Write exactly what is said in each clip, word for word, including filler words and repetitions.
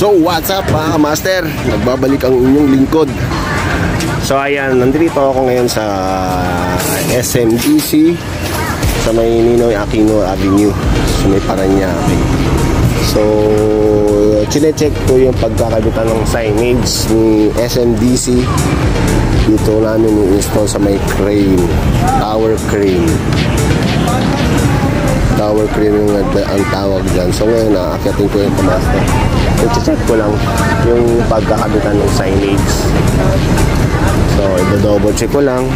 Yo, what's up mga master? Nagbabalik ang inyong lingkod. So ayan, nandito ako ngayon sa S M D C sa may Ninoy Aquino Avenue, sa may Paranaque. So chine-check ko yung pagkakabitan ng signage ni S M D C. Dito namin i-install sa may crane, tower crane. Tower crane yung ang tawag dyan. So ngayon naakyatin ko yung master. I-check ko lang yung pagkakabitan ng signage. So i-double check ko lang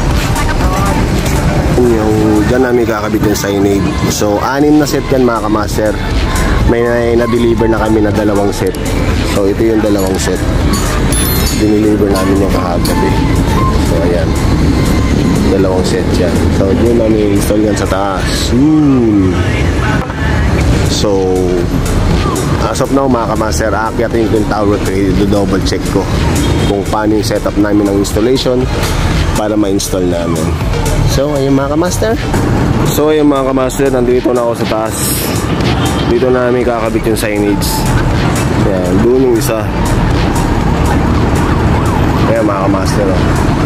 yung dyan namin kakabit yung signage. So anim na set yan mga kamaster. May na-deliver na kami na dalawang set. So ito yung dalawang set, dineliver namin yung kahagabi. So ayan, dalawang set yan. So yun namin install yan sa taas. hmm. So as of now mga kamaster, aakyatin ko yung tower crane. Do-double check ko kung paano yung setup namin ng installation para ma-install namin. So ayun mga kamaster. So ayun mga kamaster, nandito na ako sa taas. Dito na namin kakabit yung signage. Ayan, doon yung isa. Ayan mga kamaster, oh.